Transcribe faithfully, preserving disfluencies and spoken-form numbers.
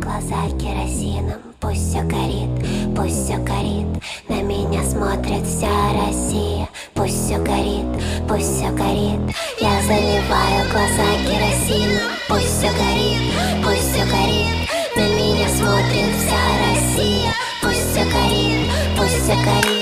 глаза керосином. Пусть все горит, пусть все горит. На меня смотрит вся Россия. Пусть все горит, пусть все горит. Я заливаю глаза керосином. Пусть все горит, пусть все горит. На меня смотрит вся Россия. Пусть все горит, пусть все горит.